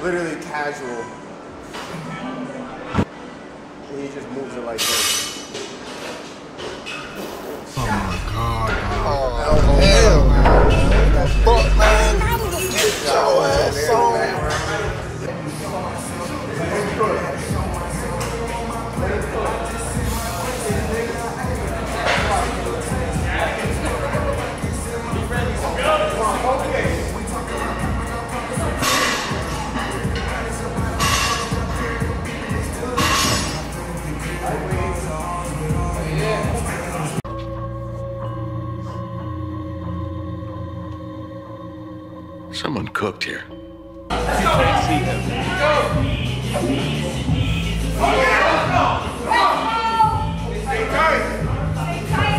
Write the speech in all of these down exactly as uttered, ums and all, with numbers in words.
literally casual. And he just moves it like this. Oh my God, bro. Oh, hell, man. Fuck, man. Get your ass on. Someone cooked here. Let's go. Let's go. Oh, yeah, let's go. Stay tight. Stay tight.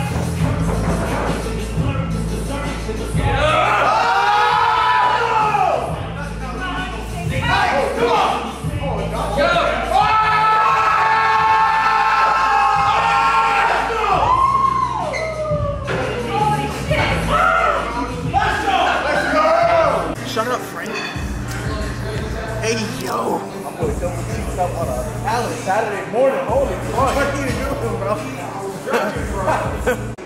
Stay tight. Come on. Go. Shut up, Frank. Hey, yo. I'm going to double cheek stuff on a Allen Saturday morning. Holy fuck. What are you doing, bro?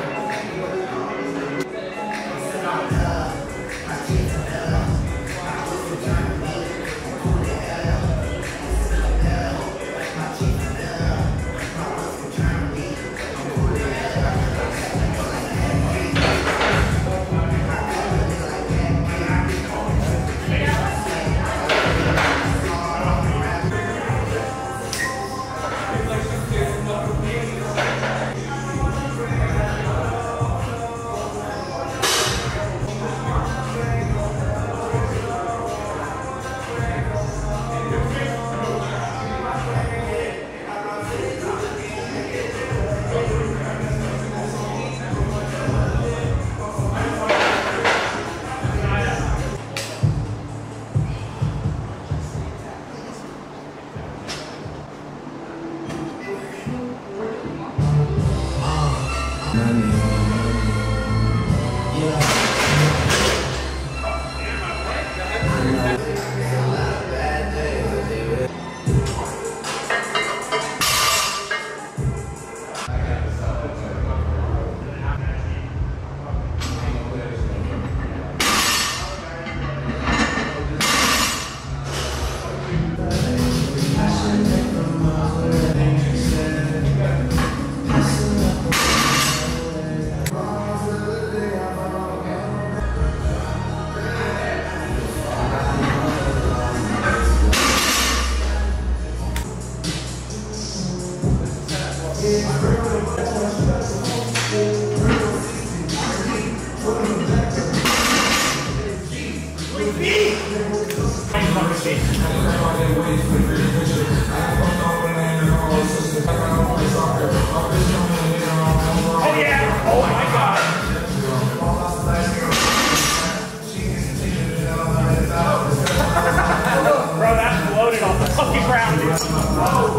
Oh yeah! Oh my God! Bro, that's loaded off the fucking ground, dude.